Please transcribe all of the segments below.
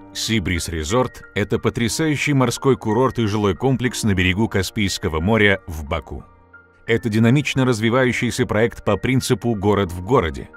Сибриз Резорт – это потрясающий морской курорт и жилой комплекс на берегу Каспийского моря в Баку. Это динамично развивающийся проект по принципу «город в городе».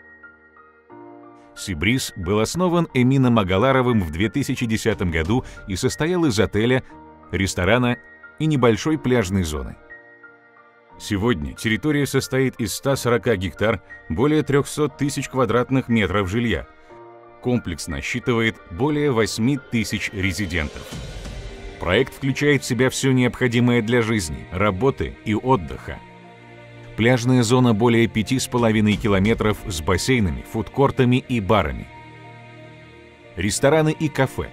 Сибриз был основан Эмином Агаларовым в 2010 году и состоял из отеля, ресторана и небольшой пляжной зоны. Сегодня территория состоит из 140 гектар, более 300 тысяч квадратных метров жилья. Комплекс насчитывает более 8 тысяч резидентов. Проект включает в себя все необходимое для жизни, работы и отдыха. Пляжная зона более 5,5 километров с бассейнами, фудкортами и барами. Рестораны и кафе.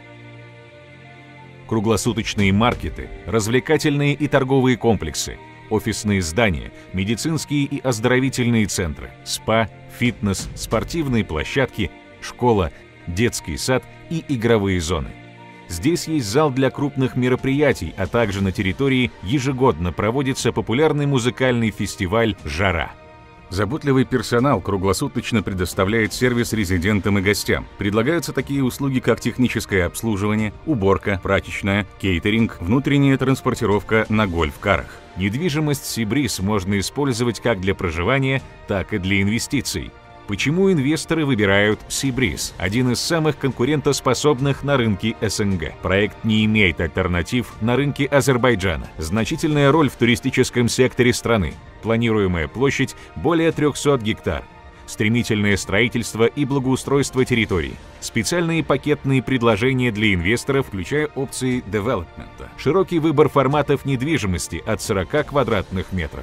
Круглосуточные маркеты, развлекательные и торговые комплексы, офисные здания, медицинские и оздоровительные центры, спа, фитнес, спортивные площадки, школа, детский сад и игровые зоны. Здесь есть зал для крупных мероприятий, а также на территории ежегодно проводится популярный музыкальный фестиваль «Жара». Заботливый персонал круглосуточно предоставляет сервис резидентам и гостям. Предлагаются такие услуги, как техническое обслуживание, уборка, прачечная, кейтеринг, внутренняя транспортировка на гольф-карах. Недвижимость Сибриз можно использовать как для проживания, так и для инвестиций. Почему инвесторы выбирают Сибриз, один из самых конкурентоспособных на рынке СНГ? Проект не имеет альтернатив на рынке Азербайджана. Значительная роль в туристическом секторе страны. Планируемая площадь более 300 гектар. Стремительное строительство и благоустройство территории. Специальные пакетные предложения для инвесторов, включая опции девелопмента. Широкий выбор форматов недвижимости от 40 квадратных метров.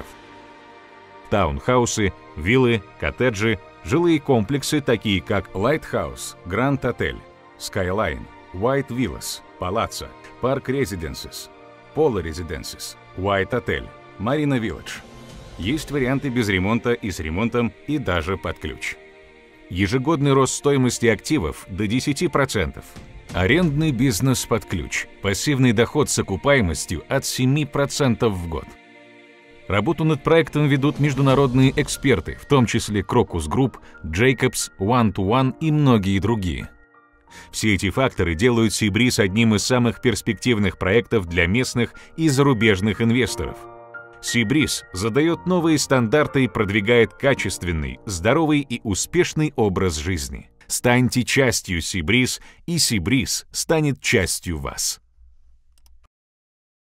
Таунхаусы, виллы, коттеджи, жилые комплексы, такие как Lighthouse, Grand Hotel, Skyline, White Villas, Palazzo, Park Residences, Polo Residences, White Hotel, Marina Village. Есть варианты без ремонта и с ремонтом, и даже под ключ. Ежегодный рост стоимости активов до 10%. Арендный бизнес под ключ. Пассивный доход с окупаемостью от 7% в год. Работу над проектом ведут международные эксперты, в том числе Crocus Group, Jacobs, One to One и многие другие. Все эти факторы делают Сибриз одним из самых перспективных проектов для местных и зарубежных инвесторов. Сибриз задает новые стандарты и продвигает качественный, здоровый и успешный образ жизни. Станьте частью Сибриз, и Сибриз станет частью вас.